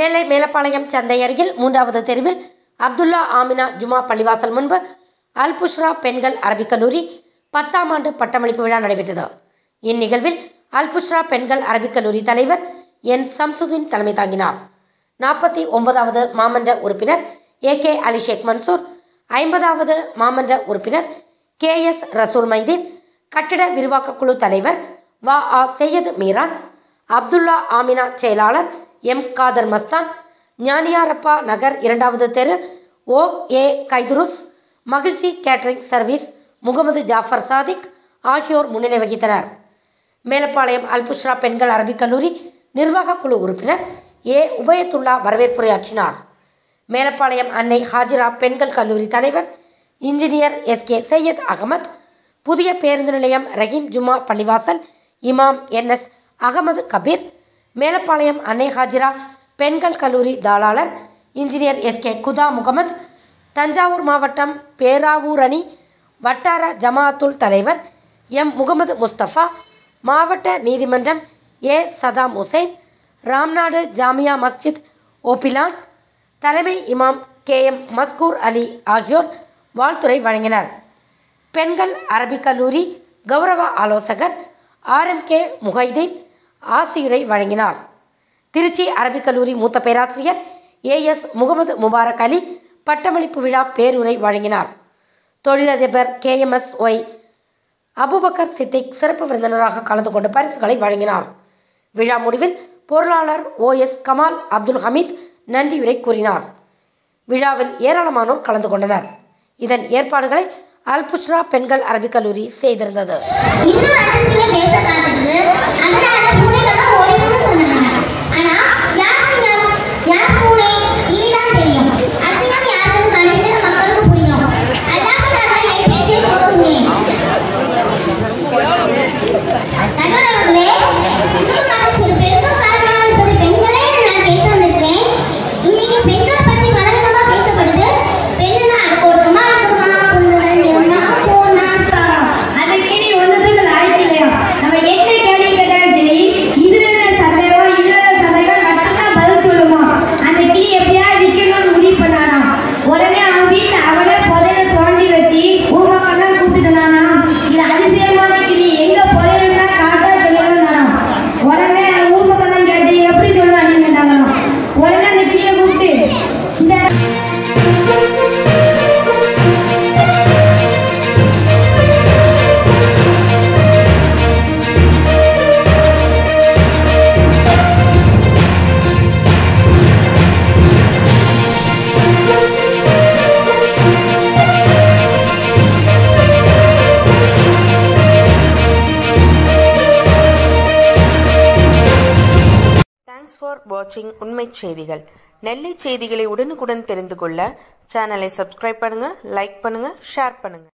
நெல்லை மேலப்பாளையம் சந்தை அருகில் 3வது தெருவில் அப்துல்லா ஆமினா ஜுமா பள்ளிவாசல் முன்பு அல்புஷ்ரா பெண்கள் அரபிக் கல்லூரி 10ஆம் ஆண்டு பட்டமளிப்பு விழா நடைபெற்றது. இந்நிகழ்வில் அல்புஷ்ரா பெண்கள் அரபிக் கல்லூரி தலைவர் என் சம்சுதீன் தலைமை தாங்கினார். 49வது மாமன்ற உறுப்பினர் AK அலி ஷேக் மன்சூர், 50வது மாமன்ற உறுப்பினர் KS ரசூல் மைதீன், கட்டிட விரிவாக்க குழு தலைவர் வா செய்யது மீரான், அப்துல்லா ஆமினா செயலாளர் M காதர் மஸ்தான், ஞானியாரப்பா நகர் 2வது தெரு OA கைதுருஸ், மகிழ்ச்சி கேட்டரிங் சர்வீஸ் முகமது ஜாஃபர் சாதிக் ஆகியோர் முன்னிலை வகித்தனர். மேலப்பாளையம் அல்புஷ்ரா பெண்கள் அரபிக் கல்லூரி நிர்வாக குழு உறுப்பினர் A உபயத்துல்லா வரவேற்புரையாற்றினார். மேலப்பாளையம் அன்னை ஹாஜிரா பெண்கள் கல்லூரி தலைவர் இன்ஜினியர் SK சையத் அகமது, புதிய பேருந்து நிலையம் ரஹீம் ஜுமா பள்ளிவாசல் இமாம் NS அகமது கபீர், மேலப்பாளையம் அன்னை ஹாஜிரா பெண்கள் கல்லூரி தாளாளர் இன்ஜினியர் SK குதா முகமது, தஞ்சாவூர் மாவட்டம் பேராவூரணி வட்டார ஜமாஅத்துல் தலைவர் M முகமது முஸ்தபா, மாவட்ட நீதிமன்றம் A சதாம் உசைன், ராம்நாடு ஜாமியா மஸ்ஜித் ஓபிலான், தலைமை இமாம் KM மஸ்கூர் அலி ஆகியோர் வாழ்த்துரை வழங்கினர். பெண்கள் அரபிக் கல்லூரி கௌரவ ஆலோசகர் RMK முஹைதீன் ஆசியுரை வழங்கினார். திருச்சி அரபிக் கல்லூரி மூத்த பேராசிரியர் AS முகமது முபாரக் அலி பட்டமளிப்பு விழா பேருரை வழங்கினார். தொழிலதிபர் KMSY அபுபக்கர் சித்திக் சிறப்பு விருந்தினராக கலந்து கொண்டு பரிசுகளை வழங்கினார். விழா முடிவில் பொருளாளர் OS கமால் அப்துல் ஹமீத் நன்றியுரை கூறினார். விழாவில் ஏராளமானோர் கலந்து கொண்டனர். இதன் ஏற்பாடுகளை அல்புஷ்ரா பெண்கள் அரபிக் கல்லூரி செய்திருந்தது. For watching உண்மை செய்திகள். நெல்லை செய்திகளை உடனுக்குடன் தெரிந்து கொள்ள சேனலை சப்ஸ்கிரைப் பண்ணுங்க, லைக் பண்ணுங்க, ஷேர் பண்ணுங்க.